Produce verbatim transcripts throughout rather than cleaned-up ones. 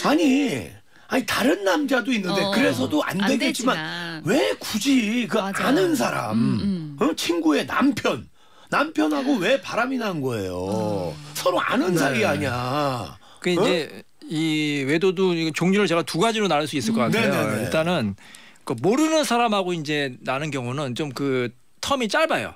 아니 아니 다른 남자도 있는데 어, 그래서도 안, 안 되겠지만 되지만. 왜 굳이 그 맞아. 아는 사람 음, 음. 어? 친구의 남편 남편하고 왜 바람이 난 거예요. 어. 서로 아는 네. 사이 아니야. 그 이제 이 외도도 이거 종류를 제가 두 가지로 나눌 수 있을 것 같아요. 네네네. 일단은 그 모르는 사람하고 이제 나는 경우는 좀 그 텀이 짧아요.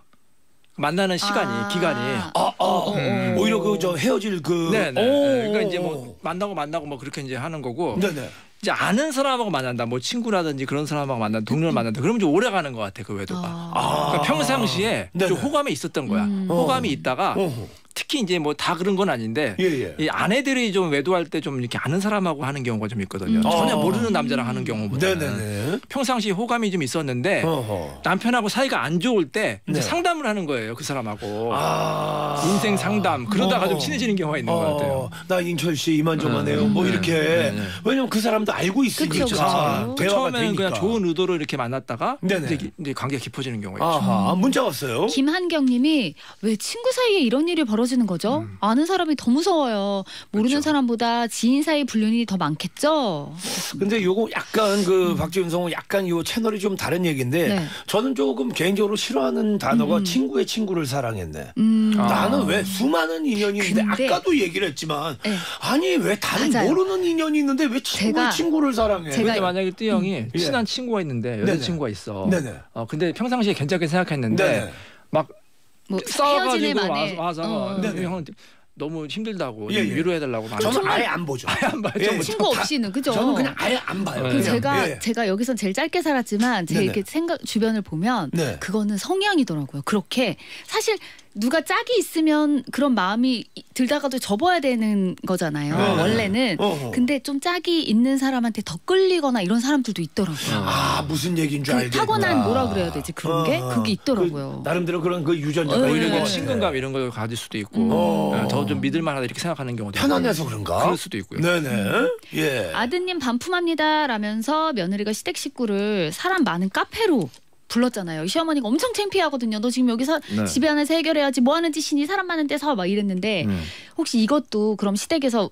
만나는 시간이 아. 기간이. 아, 아, 음. 오히려 그 저 헤어질 그 네네. 오. 그러니까 이제 뭐 만나고 만나고 뭐 그렇게 이제 하는 거고. 네네. 이제 아는 사람하고 만난다, 뭐 친구라든지 그런 사람하고 만난다, 동료를 만난다. 그러면 좀 오래 가는 것 같아 그 외도가. 아. 그러니까 평상시에 네네. 좀 호감이 있었던 거야. 음. 호감이 있다가 어허. 특히 이제 뭐 다 그런 건 아닌데 예, 예. 이 아내들이 좀 외도할 때 좀 이렇게 아는 사람하고 하는 경우가 좀 있거든요. 음. 전혀 아. 모르는 남자랑 하는 경우보다는 네네네. 평상시 호감이 좀 있었는데 어허. 남편하고 사이가 안 좋을 때 이제 네. 상담을 하는 거예요 그 사람하고. 아. 인생 상담 그러다가 어. 좀 친해지는 경우가 있는 것 같아요. 어, 나 인철 씨 이만저만해요. 음. 뭐 네. 이렇게 네, 네. 왜냐면 그 사람도 알고 있으니까 그쵸, 그쵸. 대화가 처음에는 되니까. 그냥 좋은 의도로 이렇게 만났다가 네네. 이제, 기- 이제 관계가 깊어지는 경우가 있죠. 아하, 문자 왔어요. 김한경님이 왜 친구 사이에 이런 일이 벌어지는 거죠? 음. 아는 사람이 더 무서워요. 모르는 그렇죠. 사람보다 지인 사이 불륜이 더 많겠죠? 근데 요거 약간 그 박지윤성은 약간 요 채널이 좀 다른 얘기인데 네. 저는 조금 개인적으로 싫어하는 단어가 음. 친구의 친구를 사랑했네. 음. 아. 나는 왜 수많은 인연이 있는데 근데- 아까도 얘기를 했지만 네. 아니 왜 다른 맞아요. 모르는 인연이 있는데 왜 친구의 제가- 친구를 사랑해? 제가- 근데 만약에 띠 형이 예. 친한 친구가 있는데 네네. 여자친구가 있어. 네네. 어, 근데 평상시에 괜찮게 생각했는데 네네. 막 뭐 싸워가지고 헤어지네 만에 와서, 와서 어. 네네. 형은 너무 힘들다고 예, 예. 위로해달라고 많이 저는 정말- 아예 안 보죠. 아예 안 봐요. 예, 전부 친구 다- 없이는 그죠? 저는 그냥 아예 안 봐요. 그 그 그냥. 제가 예. 제가 여기선 제일 짧게 살았지만 제 네네. 이렇게 생각 주변을 보면 네. 그거는 성향이더라고요. 그렇게 사실 누가 짝이 있으면 그런 마음이 들다가도 접어야 되는 거잖아요. 네. 원래는. 어허. 근데 좀 짝이 있는 사람한테 더 끌리거나 이런 사람들도 있더라고요. 아 무슨 얘기인 줄 그 알겠다. 타고난 뭐라 그래야 되지 그런 게 어, 그게 있더라고요. 그 나름대로 그런 그 유전자가 네. 오히려 있는 이제 것 친근감 같아. 이런 걸 가질 수도 있고 어. 더 좀 믿을만하다 이렇게 생각하는 경우도 있고. 편안해서 그런가? 그럴 수도 있고요. 네네. 예. 아드님 반품합니다 라면서 며느리가 시댁 식구를 사람 많은 카페로 불렀잖아요. 시어머니가 엄청 창피하거든요. 너 지금 여기서 네. 집에 안에서 해결해야지 뭐 하는 짓이니 사람 많은 데서 막 이랬는데 음. 혹시 이것도 그럼 시댁에서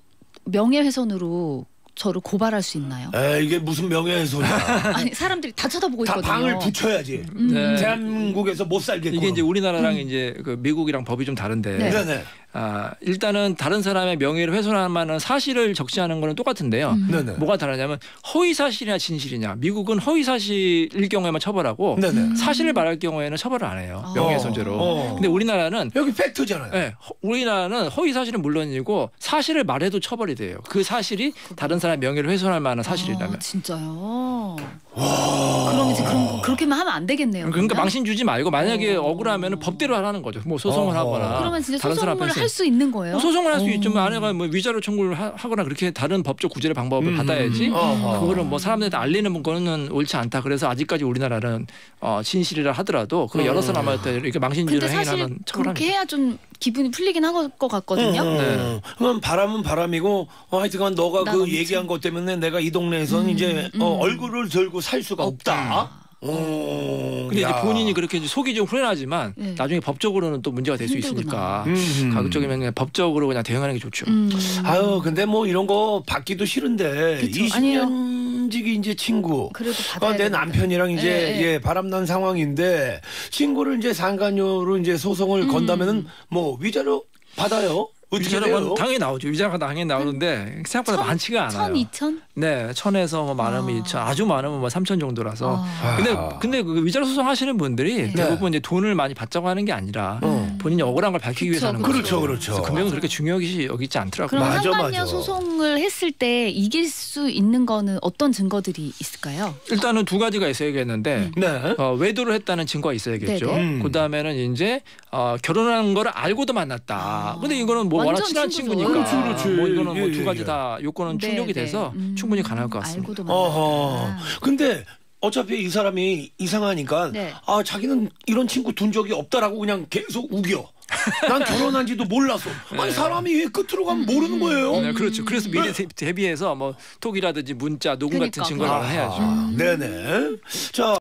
명예훼손으로 저를 고발할 수 있나요? 에 이게 무슨 명예훼손이야. 아니 사람들이 다 쳐다보고 다 있거든요. 방을 붙여야지. 음. 네. 대한민국에서 못 살겠고. 이게 이제 우리나라랑 이제 그 미국이랑 법이 좀 다른데 네. 네네. 아, 일단은 다른 사람의 명예를 훼손할 만한 사실을 적시하는 거는 똑같은데요. 음. 네네. 뭐가 다르냐면 허위 사실이냐 진실이냐. 미국은 허위 사실일 경우에만 처벌하고 네네. 사실을 말할 경우에는 처벌을 안 해요. 어. 명예훼손죄로. 어. 근데 우리나라는 여기 팩트잖아요. 네, 허- 우리나라는 허위 사실은 물론이고 사실을 말해도 처벌이 돼요. 그 사실이 다른 사람의 명예를 훼손할 만한 사실이라면. 아, 진짜요? 그럼 이제 그런 그렇게만 하면 안 되겠네요. 그러니까 그러면? 망신 주지 말고 만약에 어. 억울하면 법대로 하라는 거죠. 뭐 소송을 어허. 하거나. 그러면 진짜 다른 사람 소송을 앞에서 할 수 있는 거예요? 뭐 소송을 할 수 어. 있지만 아내가 뭐 위자료 청구를 하, 하거나 그렇게 다른 법적 구제의 방법을 음. 받아야지. 어허. 그거를 뭐 사람들한테 알리는 거는 옳지 않다. 그래서 아직까지 우리나라는 어, 진실이라 하더라도 그 여러 음. 사람한테 이렇게 근데 망신주를 사실 행위하면 처벌합니다. 그렇게 해야 좀 기분이 풀리긴 할 것 같거든요. 음, 네. 그럼 바람은 바람이고 어, 하여튼간 너가 난 그 엄청- 얘기한 것 때문에 내가 이 동네에서는 음, 이제 음. 어, 얼굴을 들고 살 수가 없다. 없다. 어, 근데 야. 이제 본인이 그렇게 이제 속이 좀 후련하지만 네. 나중에 법적으로는 또 문제가 될 수 있으니까 음. 가급적이면 그냥 법적으로 그냥 대응하는 게 좋죠. 음. 아유 근데 뭐 이런 거 받기도 싫은데 그쵸. 이십 년지기 이제 친구. 그래도 받아야 어, 내 되니까. 남편이랑 이제 예, 예. 예, 바람난 상황인데 친구를 이제 상간녀로 이제 소송을 음. 건다면은 뭐 위자료 받아요? 어떻게 위자료가 돼요? 당연히 나오죠. 위자료가 당연히 나오는데 생각보다 천, 많지가 않아요. 천, 이천? 네, 천에서 뭐 많으면 아. 이천, 아주 많으면 뭐 삼천 정도라서. 아. 근데 아하. 근데 그 위자료 소송하시는 분들이 네. 대부분 이제 돈을 많이 받자고 하는 게 아니라 어. 본인이 억울한 걸 밝히기 위해서 그쵸, 하는 그쵸. 거죠. 그렇죠, 그렇죠. 금액은 그렇게 중요하게 여기지 않더라고요. 그럼 맞아, 상간녀 맞아. 소송을 했을 때 이길 수 있는 거는 어떤 증거들이 있을까요? 일단은 두 가지가 있어야겠는데 음. 네. 어, 외도를 했다는 증거가 있어야겠죠. 네네. 음. 그 다음에는 이제 어, 결혼한 거를 알고도 만났다. 아. 근데 이거는 뭐 워낙 완전 친한 친구죠. 친구니까 그렇지, 그렇지. 뭐 이거는 뭐 예, 두 예, 가지 예. 다 요건은 네, 충족이 네. 돼서 음. 충분히 가능할 것 같습니다. 알고도 어허. 만났다. 근데 어차피 이 사람이 이상하니까 네. 아 자기는 이런 친구 둔 적이 없다라고 그냥 계속 우겨. 난 결혼한지도 몰랐어. 아니 사람이 왜 끝으로 가면 모르는 거예요. 네, 그렇죠. 그래서 미리 네. 대- 대비해서 뭐 톡이라든지 문자, 녹음 그러니까, 같은 증거를 그러니까. 해야죠. 아, 네네. 자.